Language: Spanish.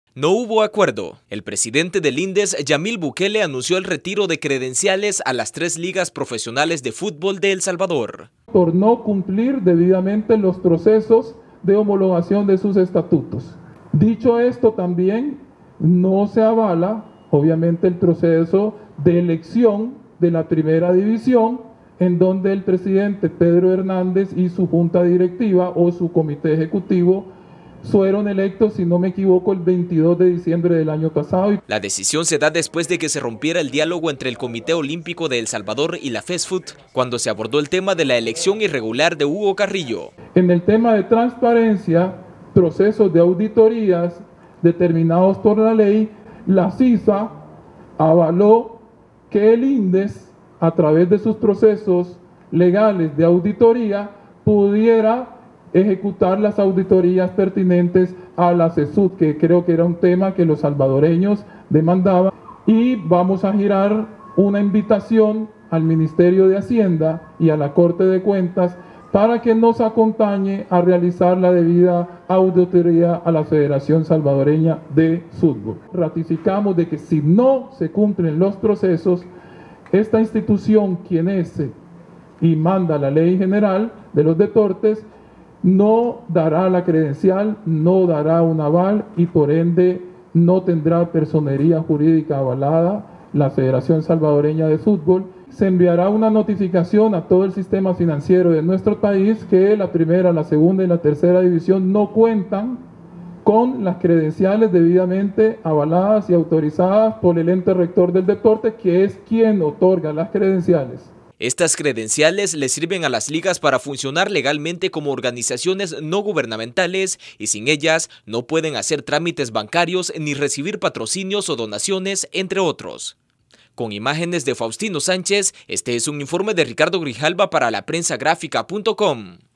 No hubo acuerdo. El presidente del INDES, Yamil Bukele, anunció el retiro de credenciales a las 3 ligas profesionales de fútbol de El Salvador. Por no cumplir debidamente los procesos de homologación de sus estatutos. Dicho esto, también no se avala, obviamente, el proceso de elección de la primera división, en donde el presidente Pedro Hernández y su junta directiva o su comité ejecutivo fueron electos, si no me equivoco, el 22 de diciembre del año pasado. La decisión se da después de que se rompiera el diálogo entre el Comité Olímpico de El Salvador y la FESFUT, cuando se abordó el tema de la elección irregular de Hugo Carrillo. En el tema de transparencia, procesos de auditorías determinados por la ley, la FIFA avaló que el INDES, a través de sus procesos legales de auditoría, pudiera ejecutar las auditorías pertinentes a la CESUD, que creo que era un tema que los salvadoreños demandaban. Y vamos a girar una invitación al Ministerio de Hacienda y a la Corte de Cuentas para que nos acompañe a realizar la debida auditoría a la Federación Salvadoreña de Fútbol. Ratificamos de que si no se cumplen los procesos, esta institución, quien es y manda la ley general de los deportes, no dará la credencial, no dará un aval y por ende no tendrá personería jurídica avalada la Federación Salvadoreña de Fútbol. Se enviará una notificación a todo el sistema financiero de nuestro país que la primera, la segunda y la tercera división no cuentan con las credenciales debidamente avaladas y autorizadas por el ente rector del deporte, que es quien otorga las credenciales. Estas credenciales le sirven a las ligas para funcionar legalmente como organizaciones no gubernamentales y sin ellas no pueden hacer trámites bancarios ni recibir patrocinios o donaciones, entre otros. Con imágenes de Faustino Sánchez, este es un informe de Ricardo Grijalva para laprensagráfica.com.